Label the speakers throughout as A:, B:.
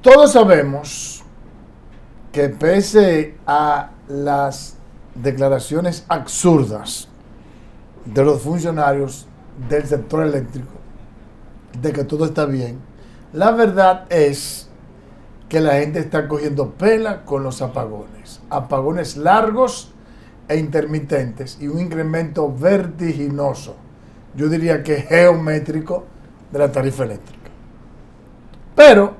A: Todos sabemos que pese a las declaraciones absurdas de los funcionarios del sector eléctrico de que todo está bien, la verdad es que la gente está cogiendo pela con los apagones largos e intermitentes y un incremento vertiginoso, yo diría que geométrico, de la tarifa eléctrica. Pero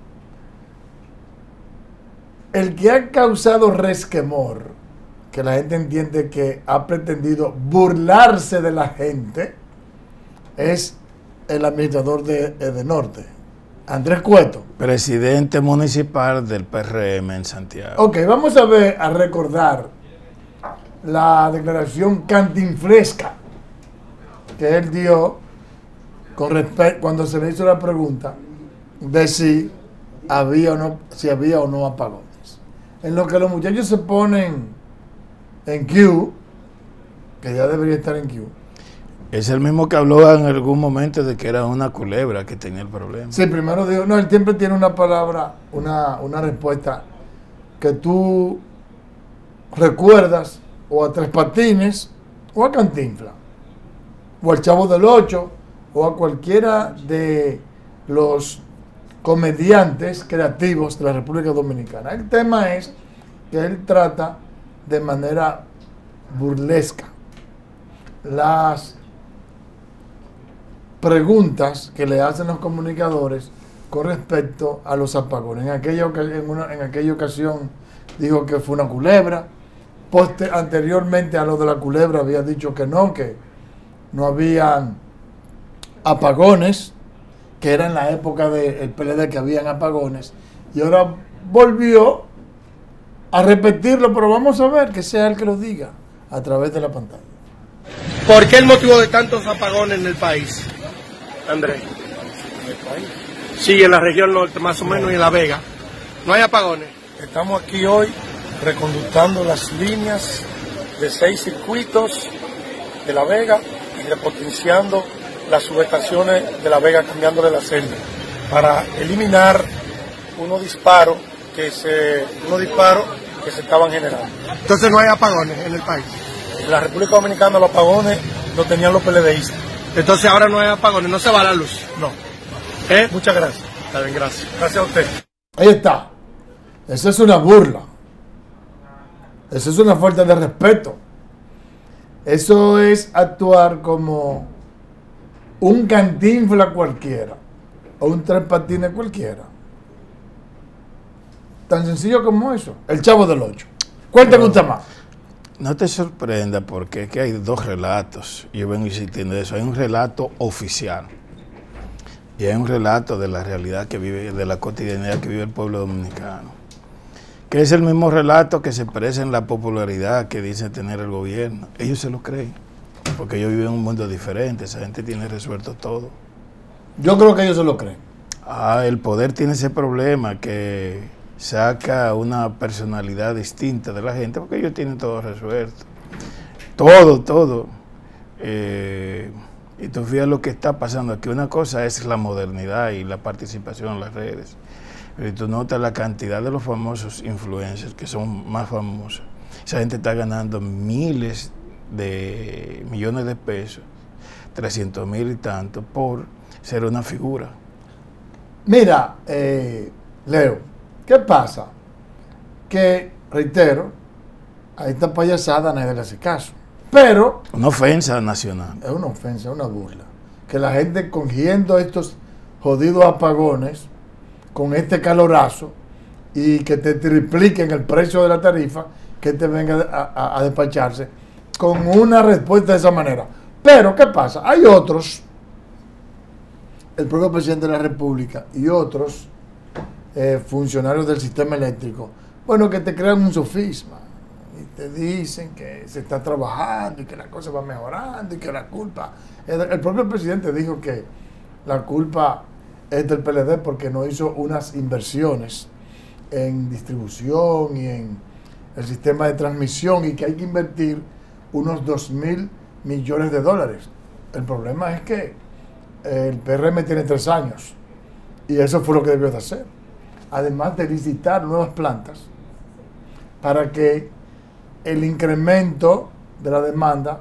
A: el que ha causado resquemor, que la gente entiende que ha pretendido burlarse de la gente, es el administrador de Edenorte, Andrés Cueto,
B: presidente municipal del PRM en Santiago.
A: Ok, vamos a recordar la declaración cantinflesca que él dio con respecto cuando se le hizo la pregunta de si había o no apagones. En lo que los muchachos se ponen en Q, que ya debería estar en Q.
B: Es el mismo que habló en algún momento de que era una culebra que tenía el problema.
A: Sí, primero dijo, no, él siempre tiene una palabra, una respuesta que tú recuerdas o a Tres Patines o a Cantinflas o al Chavo del Ocho o a cualquiera de los comediantes creativos de la República Dominicana. El tema es que él trata de manera burlesca las preguntas que le hacen los comunicadores con respecto a los apagones. En aquella ocasión dijo que fue una culebra. Anteriormente a lo de la culebra había dicho que no habían apagones, que era en la época del PLD que habían apagones, y ahora volvió a repetirlo, pero vamos a ver que sea él que lo diga a través de la pantalla.
C: ¿Por qué el motivo de tantos apagones en el país, Andrés?
D: ¿En el país?
C: Sí, en la región norte más o menos y en La Vega. ¿No hay apagones?
D: Estamos aquí hoy reconductando las líneas de 6 circuitos de La Vega y repotenciando las subestaciones de La Vega, cambiándole la celda para eliminar unos disparos que se estaban generando.
C: Entonces no hay apagones en el país.
D: En la República Dominicana los apagones los tenían los PLDistas.
C: Entonces ahora no hay apagones, no se va la luz.
D: No. Muchas gracias.
C: Está bien, gracias.
D: Gracias a usted.
A: Ahí está. Esa es una burla. Eso es una falta de respeto. Eso es actuar como un Cantinflas cualquiera o un Tres Patines cualquiera. Tan sencillo como eso. El Chavo del Ocho. Cuéntame usted más.
B: No te sorprenda porque es que hay dos relatos. Yo vengo insistiendo en eso. Hay un relato oficial y hay un relato de la realidad que vive, de la cotidianidad que vive el pueblo dominicano, que es el mismo relato que se expresa en la popularidad que dice tener el gobierno. Ellos se lo creen, porque ellos viven en un mundo diferente, esa gente tiene resuelto todo.
A: Yo creo que ellos se lo creen.
B: El poder tiene ese problema que saca una personalidad distinta de la gente, porque ellos tienen todo resuelto. Todo. Y tú fíjate lo que está pasando aquí. Una cosa es la modernidad y la participación en las redes. Pero tú notas la cantidad de los famosos influencers que son más famosos. Esa gente está ganando miles de millones de pesos, 300,000 y tanto, por ser una figura.
A: Mira, Leo, ¿qué pasa? Que, reitero, a esta payasada nadie le hace caso. Pero
B: una ofensa nacional.
A: Es una ofensa, una burla. Que la gente cogiendo estos jodidos apagones con este calorazo y que te tripliquen el precio de la tarifa, que te venga a despacharse con una respuesta de esa manera. Pero, ¿qué pasa? Hay otros, el propio presidente de la República y otros funcionarios del sistema eléctrico, bueno, que te crean un sofisma y te dicen que se está trabajando y que la cosa va mejorando y que la culpa... El propio presidente dijo que la culpa es del PLD porque no hizo unas inversiones en distribución y en el sistema de transmisión y que hay que invertir unos 2.000 millones de dólares. El problema es que el PRM tiene 3 años y eso fue lo que debió de hacer. además de licitar nuevas plantas, para que el incremento de la demanda,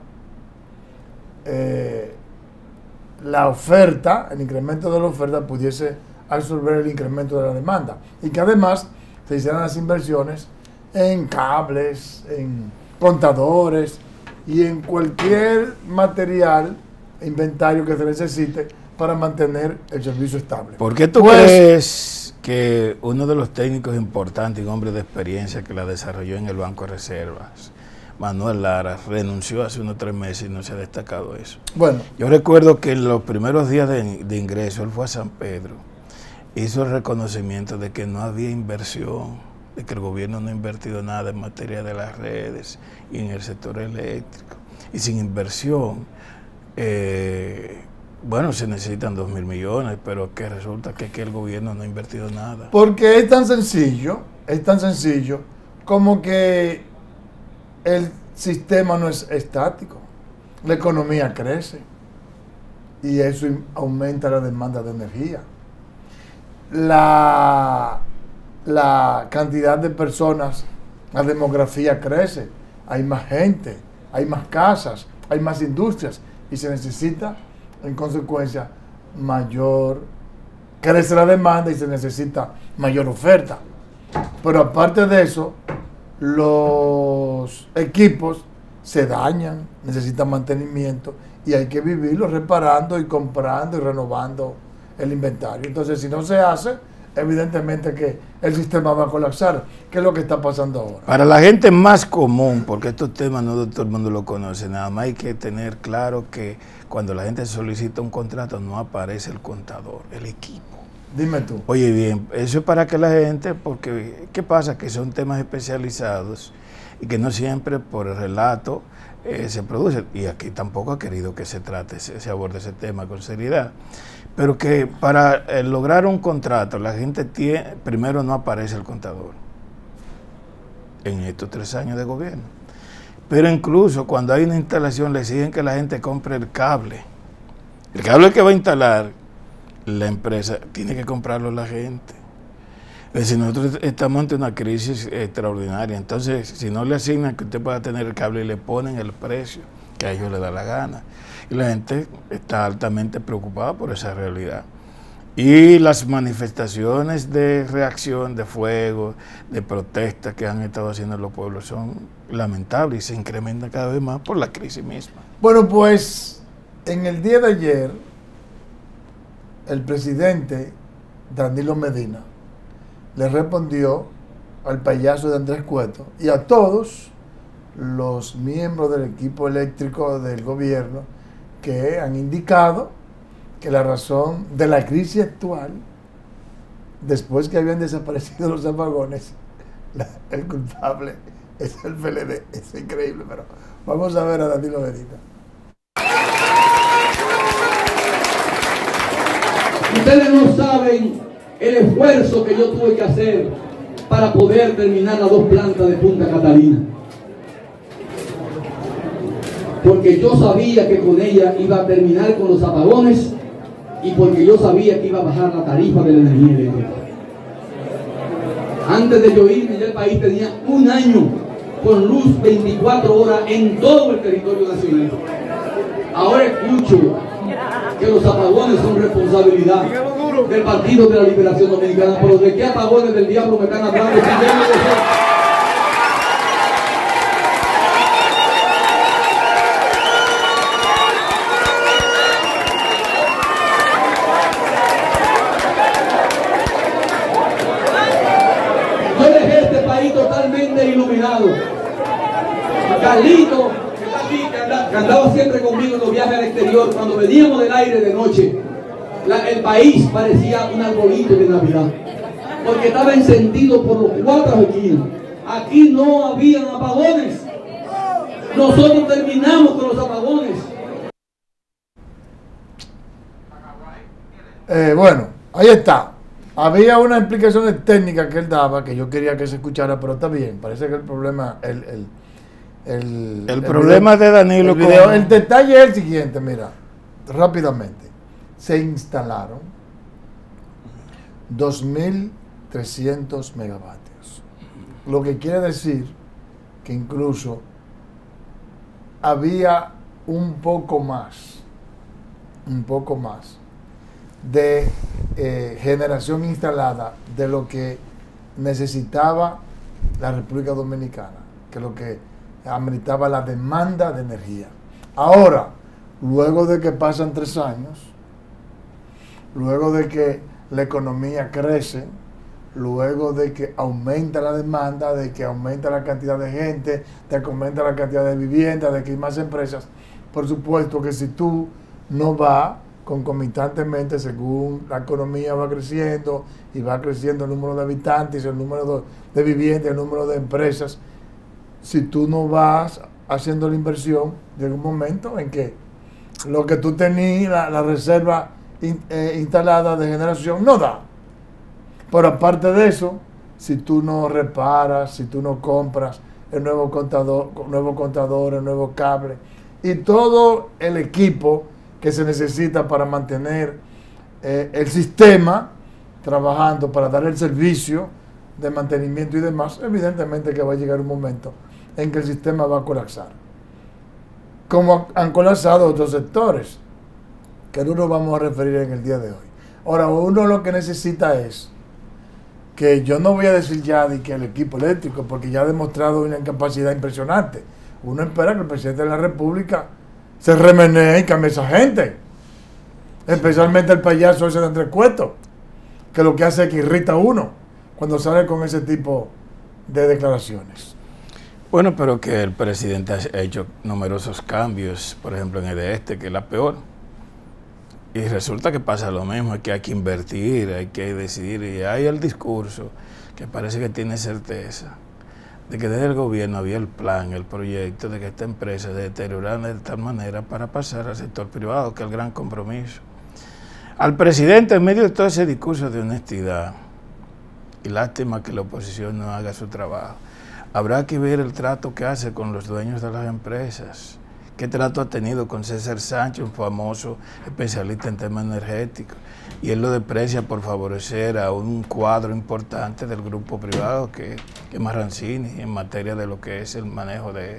A: la oferta, el incremento de la oferta pudiese absorber el incremento de la demanda, y que además se hicieran las inversiones en cables, en contadores y en cualquier material, inventario que se necesite para mantener el servicio estable.
B: ¿Por qué tú crees que uno de los técnicos importantes y hombre de experiencia que la desarrolló en el Banco de Reservas, Manuel Lara, renunció hace unos 3 meses y no se ha destacado eso?
A: Bueno,
B: yo recuerdo que en los primeros días de ingreso, él fue a San Pedro, hizo el reconocimiento de que no había inversión, de que el gobierno no ha invertido nada en materia de las redes y en el sector eléctrico. Y sin inversión, bueno, se necesitan 2.000 millones, pero que resulta que el gobierno no ha invertido nada.
A: Porque es tan sencillo como que el sistema no es estático. La economía crece y eso aumenta la demanda de energía. La cantidad de personas, la demografía crece, hay más gente, hay más casas, hay más industrias y se necesita, en consecuencia, crece la demanda y se necesita mayor oferta. Pero aparte de eso, los equipos se dañan, necesitan mantenimiento y hay que vivirlos reparando y comprando y renovando el inventario. Entonces, si no se hace, evidentemente que el sistema va a colapsar, que es lo que está pasando ahora.
B: Para la gente más común, porque estos temas no todo el mundo lo conoce, nada más hay que tener claro que cuando la gente solicita un contrato no aparece el contador, el equipo.
A: Dime tú.
B: Oye, bien, eso es para que la gente, porque ¿qué pasa? Que son temas especializados y que no siempre por el relato se produce, y aquí tampoco ha querido que se trate, se aborde ese tema con seriedad. Pero que para lograr un contrato, la gente primero no aparece el contador en estos 3 años de gobierno. Pero incluso cuando hay una instalación le exigen que la gente compre el cable. El cable que va a instalar la empresa tiene que comprarlo la gente. Es decir, nosotros estamos ante una crisis extraordinaria. Entonces, si no le asignan que usted pueda tener el cable y le ponen el precio que a ellos les da la gana. Y la gente está altamente preocupada por esa realidad. Y las manifestaciones de reacción, de fuego, de protesta que han estado haciendo los pueblos son lamentables y se incrementan cada vez más por la crisis misma.
A: Bueno, pues en el día de ayer, el presidente Danilo Medina le respondió al payaso de Andrés Cueto y a todos los miembros del equipo eléctrico del gobierno que han indicado que la razón de la crisis actual, después que habían desaparecido los apagones, el culpable es el PLD. Es increíble, pero vamos a ver a Danilo Medina.
E: Ustedes no saben el esfuerzo que yo tuve que hacer para poder terminar las 2 plantas de Punta Catalina. Porque yo sabía que con ella iba a terminar con los apagones y porque yo sabía que iba a bajar la tarifa de la energía eléctrica. Antes de yo irme, ya el país tenía 1 año con luz 24 horas en todo el territorio nacional. Ahora escucho que los apagones son responsabilidad del Partido de la Liberación Dominicana, pero ¿de qué apagones del diablo me están hablando? Yo dejé este país totalmente iluminado. Carlito, que está aquí, que andaba siempre conmigo en los viajes al exterior, cuando veníamos del aire de noche, el país parecía un arbolito de Navidad, porque estaba encendido por los 4 esquinas. Aquí no habían apagones. Nosotros terminamos con los apagones.
A: Bueno, ahí está. Había unas explicaciones técnicas que él daba que yo quería que se escuchara, pero está bien. Parece que el problema, el
B: problema
A: video,
B: de Danilo.
A: el detalle es el siguiente, mira, rápidamente. Se instalaron 2.000 300 megavatios. Lo que quiere decir que incluso había un poco más de generación instalada de lo que necesitaba la República Dominicana, que lo que ameritaba la demanda de energía. Ahora, luego de que pasan 3 años, luego de que la economía crece, luego de que aumenta la demanda, de que aumenta la cantidad de gente, de que aumenta la cantidad de viviendas, de que hay más empresas, por supuesto que si tú no vas concomitantemente, según la economía va creciendo y va creciendo el número de habitantes, el número de viviendas, el número de empresas, si tú no vas haciendo la inversión, llega un momento en que lo que tú tenías, la reserva instalada de generación, no da. Pero aparte de eso, si tú no reparas, si tú no compras el nuevo contador, el nuevo cable y todo el equipo que se necesita para mantener el sistema trabajando, para dar el servicio de mantenimiento y demás, evidentemente que va a llegar un momento en que el sistema va a colapsar. Como han colapsado otros sectores, que no nos vamos a referir en el día de hoy. Ahora, uno lo que necesita es que yo no voy a decir ya de que el equipo eléctrico, porque ya ha demostrado una incapacidad impresionante. Uno espera que el presidente de la República se remenee y cambie a esa gente. Especialmente el payaso ese de Andrés Cueto, que lo que hace es que irrita a uno cuando sale con ese tipo de declaraciones.
B: Bueno, pero que el presidente ha hecho numerosos cambios, por ejemplo en el este, que es la peor. Y resulta que pasa lo mismo, que hay que invertir, hay que decidir, y hay el discurso que parece que tiene certeza de que desde el gobierno había el plan, el proyecto de que esta empresa se deteriorara de tal manera para pasar al sector privado, que es el gran compromiso. Al presidente, en medio de todo ese discurso de honestidad, y lástima que la oposición no haga su trabajo, habrá que ver el trato que hace con los dueños de las empresas. ¿Qué trato ha tenido con César Sánchez, un famoso especialista en temas energéticos? Y él lo desprecia por favorecer a un cuadro importante del grupo privado que es Marrancini en materia de lo que es el manejo de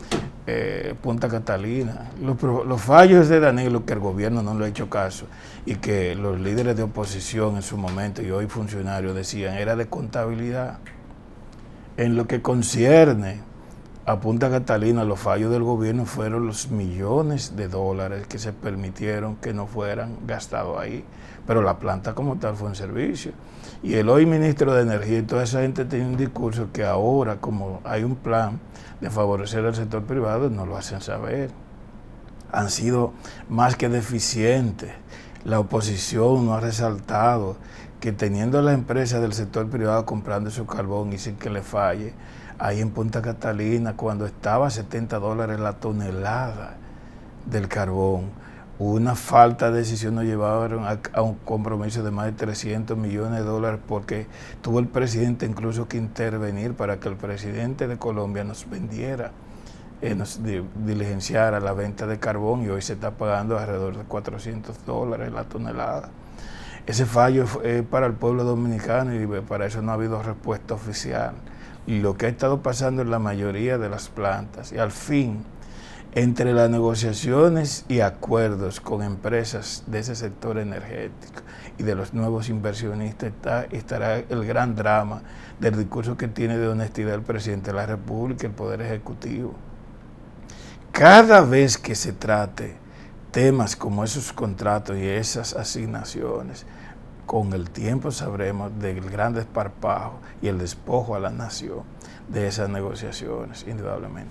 B: Punta Catalina. Los fallos de Danilo, que el gobierno no le ha hecho caso y que los líderes de oposición en su momento y hoy funcionarios decían era de contabilidad. En lo que concierne a Punta Catalina, los fallos del gobierno fueron los millones de dólares que se permitieron que no fueran gastados ahí. Pero la planta como tal fue un servicio. Y el hoy ministro de Energía y toda esa gente tiene un discurso que ahora, como hay un plan de favorecer al sector privado, no lo hacen saber. Han sido más que deficientes. La oposición no ha resaltado que teniendo la empresa del sector privado comprando su carbón y sin que le falle, ahí en Punta Catalina, cuando estaba a $70 la tonelada del carbón, una falta de decisión nos llevaron a un compromiso de más de $300 millones porque tuvo el presidente incluso que intervenir para que el presidente de Colombia nos vendiera, nos diligenciara la venta de carbón, y hoy se está pagando alrededor de $400 la tonelada. Ese fallo es para el pueblo dominicano y para eso no ha habido respuesta oficial. Y lo que ha estado pasando en la mayoría de las plantas, y al fin, entre las negociaciones y acuerdos con empresas de ese sector energético y de los nuevos inversionistas, estará el gran drama del discurso que tiene de honestidad el presidente de la República y el Poder Ejecutivo. Cada vez que se trate temas como esos contratos y esas asignaciones, con el tiempo sabremos del gran desparpajo y el despojo a la nación de esas negociaciones, indudablemente.